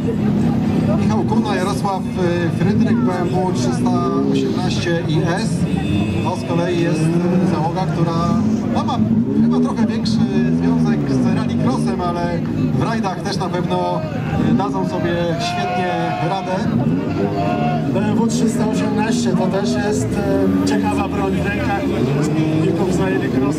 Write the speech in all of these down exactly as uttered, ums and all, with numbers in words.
Michał Kuna, Jarosław Frydryk, B M W trzysta osiemnaście I S. To z kolei jest załoga, która no, ma chyba trochę większy związek z rallycrossem, ale w rajdach też na pewno dadzą sobie świetnie radę. B M W trzysta osiemnaście to też jest e, ciekawa broń w rękach zawodników z rallycrossu.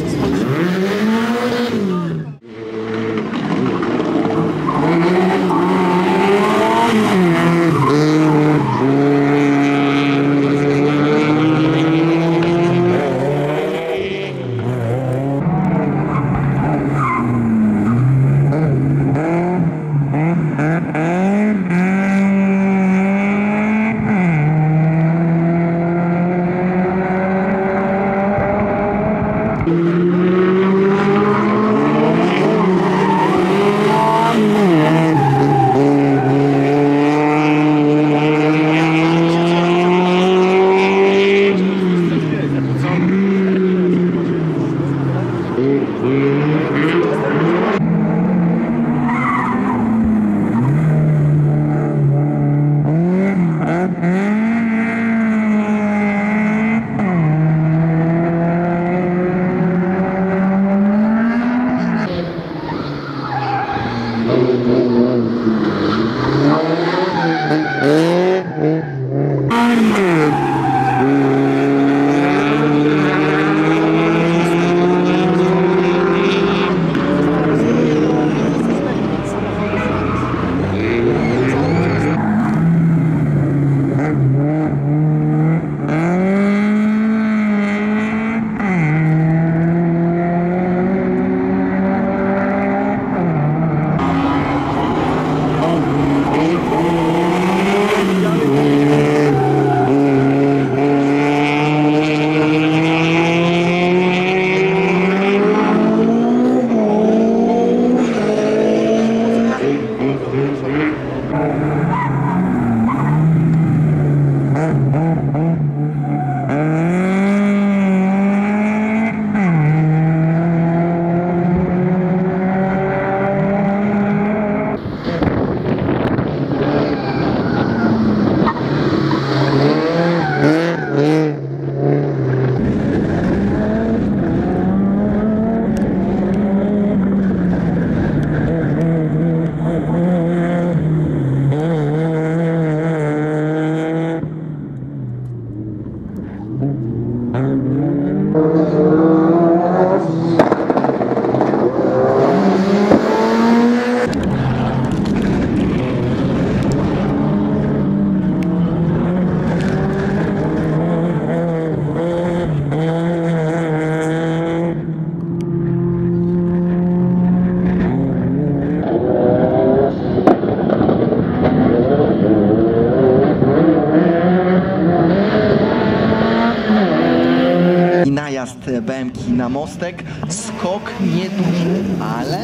B M ki na mostek, skok nieduży, ale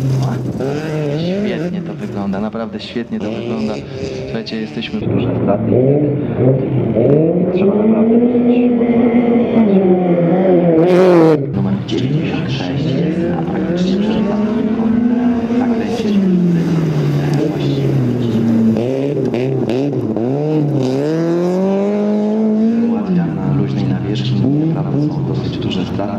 świetnie to wygląda, naprawdę świetnie to wygląda. Słuchajcie, jesteśmy w duże straty i trzeba naprawdę być. Numer dziewięćdziesiąt sześć jest praktycznie przeczytany tak lecieć. Ułatwia na luźnej nawierzchni, naprawdę są dosyć duże straty.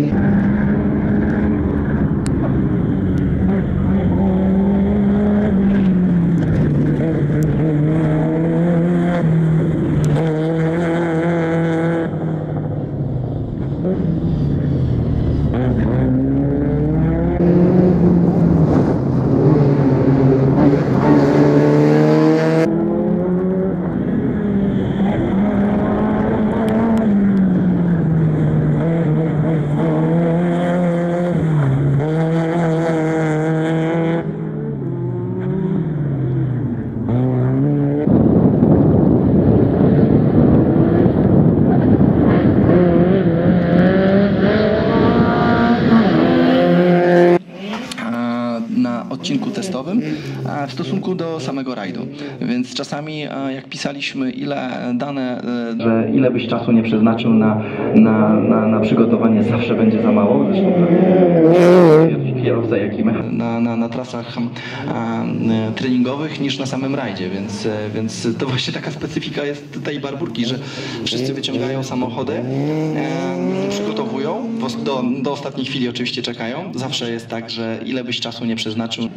Odcinku testowym w stosunku do samego rajdu, więc czasami jak pisaliśmy ile dane, że ile byś czasu nie przeznaczył na, na, na, na przygotowanie, zawsze będzie za mało. Zresztą kierowca, jak i mechanik na, na, na trasach a, treningowych niż na samym rajdzie, więc, więc to właśnie taka specyfika jest tej Barburgi, że wszyscy wyciągają samochody, e, przygotowują, do, do ostatniej chwili oczywiście czekają. Zawsze jest tak, że ile byś czasu nie przeznaczył.